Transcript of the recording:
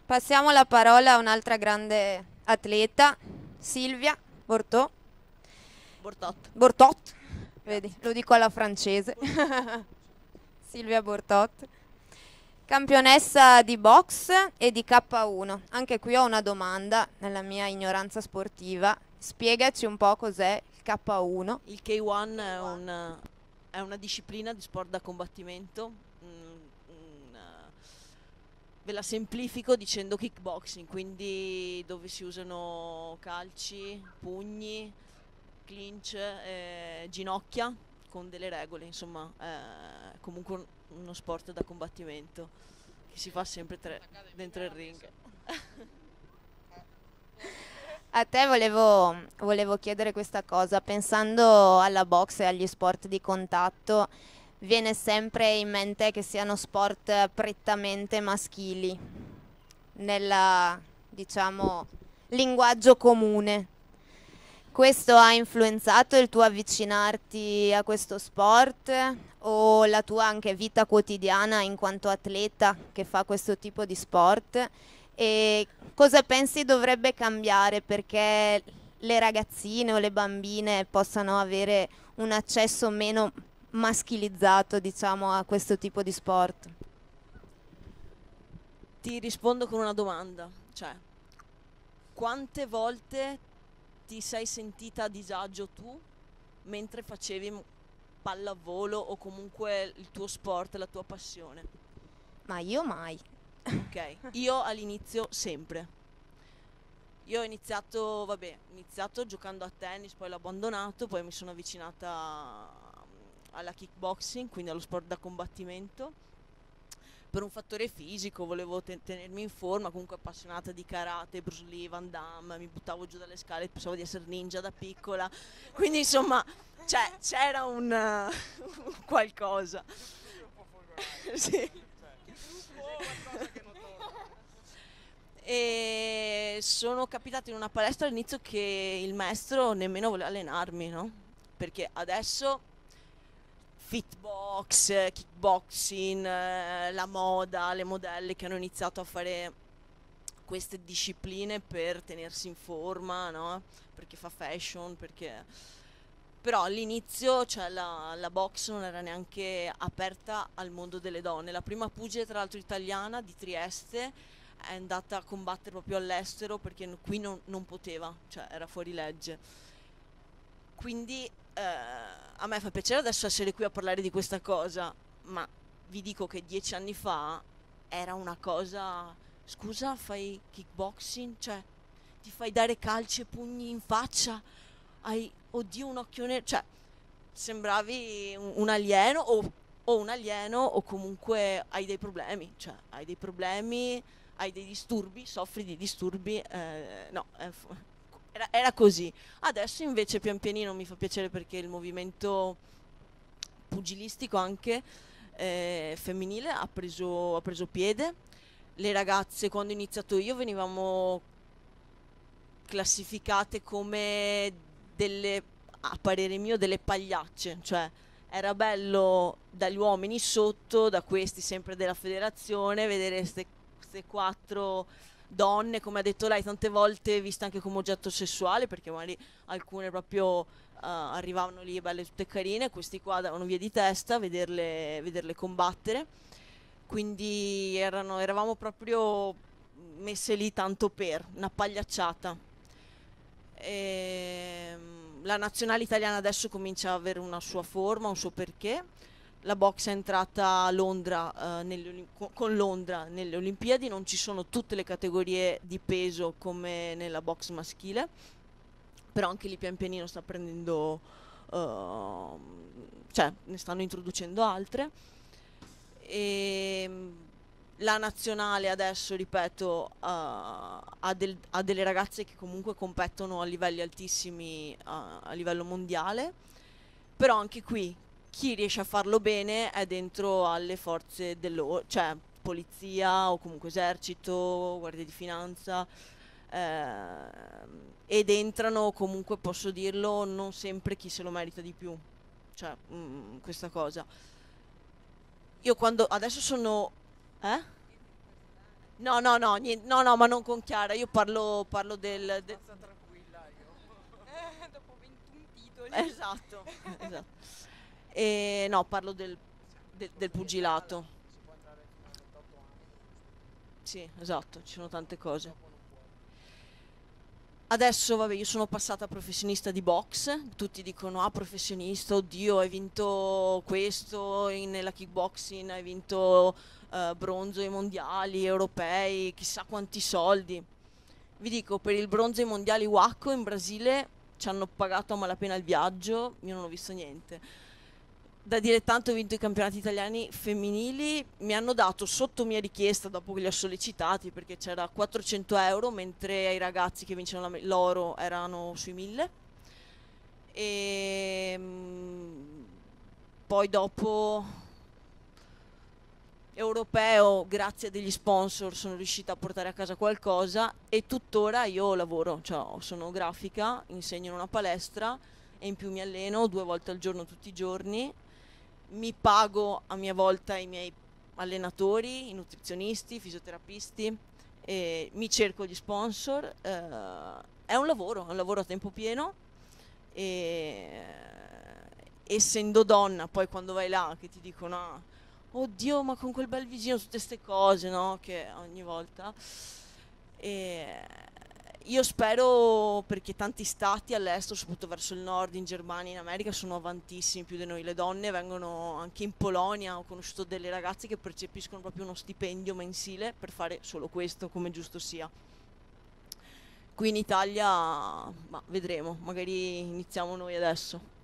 Passiamo la parola a un'altra grande atleta, Silvia Bortot. Bortot. Bortot, vedi, lo dico alla francese. Silvia Bortot, campionessa di box e di K1. Anche qui ho una domanda nella mia ignoranza sportiva. Spiegaci un po' cos'è il K1. Il K1 è una disciplina di sport da combattimento. Ve la semplifico dicendo kickboxing, quindi dove si usano calci, pugni, clinch, ginocchia con delle regole, insomma, è comunque uno sport da combattimento che si fa sempre dentro il ring. A te volevo chiedere questa cosa, pensando alla box e agli sport di contatto, viene sempre in mente che siano sport prettamente maschili, nel, diciamo, linguaggio comune. Questo ha influenzato il tuo avvicinarti a questo sport o la tua anche vita quotidiana in quanto atleta che fa questo tipo di sport? E cosa pensi dovrebbe cambiare perché le ragazzine o le bambine possano avere un accesso meno maschilizzato, diciamo, a questo tipo di sport? Ti rispondo con una domanda, cioè, quante volte ti sei sentita a disagio tu mentre facevi pallavolo o comunque il tuo sport, la tua passione? Ma io mai. Ok, io all'inizio sempre. Io ho iniziato giocando a tennis, poi l'ho abbandonato, poi mi sono avvicinata alla kickboxing, quindi allo sport da combattimento. Per un fattore fisico, volevo tenermi in forma, comunque appassionata di karate, Bruce Lee, Van Damme, mi buttavo giù dalle scale, pensavo di essere ninja da piccola, quindi insomma c'era un qualcosa. Sì. E sono capitata in una palestra all'inizio che il maestro nemmeno voleva allenarmi, no? Perché adesso fitbox, kickboxing, la moda, le modelle che hanno iniziato a fare queste discipline per tenersi in forma, no? Perché fa fashion, perché... Però all'inizio, cioè, la box non era neanche aperta al mondo delle donne. La prima pugile, tra l'altro italiana, di Trieste, è andata a combattere proprio all'estero perché qui non poteva, cioè era fuori legge. Quindi a me fa piacere adesso essere qui a parlare di questa cosa, ma vi dico che 10 anni fa era una cosa, scusa, fai kickboxing? Cioè, ti fai dare calci e pugni in faccia? Hai, oddio, un occhio nero? Cioè, sembravi un alieno o un alieno o comunque hai dei problemi, cioè hai dei problemi, hai dei disturbi, soffri di disturbi, no, era così. Adesso invece pian pianino mi fa piacere perché il movimento pugilistico anche femminile ha preso piede. Le ragazze quando ho iniziato io venivamo classificate come delle, a parere mio, delle pagliacce, cioè era bello dagli uomini sotto, da questi sempre della federazione, vedere queste quattro donne, come ha detto lei, tante volte viste anche come oggetto sessuale, perché magari alcune proprio arrivavano lì belle tutte carine, questi qua davano via di testa a vederle combattere, quindi eravamo proprio messe lì tanto per una pagliacciata. La nazionale italiana adesso comincia a avere una sua forma, un suo perché. La box è entrata a Londra, con Londra nelle Olimpiadi, non ci sono tutte le categorie di peso come nella box maschile, però anche lì pian pianino sta prendendo, cioè ne stanno introducendo altre. E la nazionale adesso, ripeto, ha delle ragazze che comunque competono a livelli altissimi a livello mondiale, però anche qui chi riesce a farlo bene è dentro alle forze cioè polizia o comunque esercito, guardia di finanza, ed entrano comunque, posso dirlo, non sempre chi se lo merita di più, cioè questa cosa. Io quando adesso sono... Eh? No, no, no, no, no, ma non con Chiara, io parlo Sta tranquilla io. Dopo 21 titoli. Esatto, esatto. E no, parlo del pugilato. Si può entrare fino a 28 anni. Sì, esatto, ci sono tante cose. Dopo non puoi. Adesso, vabbè, io sono passata professionista di box, tutti dicono, ah, professionista, oddio, hai vinto questo nella kickboxing, hai vinto bronzo ai mondiali, europei, chissà quanti soldi. Vi dico, per il bronzo ai mondiali WACO in Brasile ci hanno pagato a malapena il viaggio, io non ho visto niente. Da dilettante ho vinto i campionati italiani femminili, mi hanno dato sotto mia richiesta, dopo che li ho sollecitati, perché c'era 400 euro, mentre ai ragazzi che vincevano l'oro erano sui 1000. E poi dopo europeo, grazie a degli sponsor, sono riuscita a portare a casa qualcosa e tuttora io lavoro, cioè sono grafica, insegno in una palestra e in più mi alleno 2 volte al giorno tutti i giorni, mi pago a mia volta i miei allenatori, i nutrizionisti, i fisioterapisti, e mi cerco gli sponsor, è un lavoro a tempo pieno e essendo donna, poi quando vai là che ti dicono "Ah, oddio, ma con quel bel visino, tutte queste cose, no? Che ogni volta. E io spero, perché tanti stati all'estero, soprattutto verso il nord, in Germania, in America, sono avantissimi più di noi. Le donne vengono anche in Polonia, ho conosciuto delle ragazze che percepiscono proprio uno stipendio mensile per fare solo questo, come giusto sia. Qui in Italia, ma vedremo, magari iniziamo noi adesso.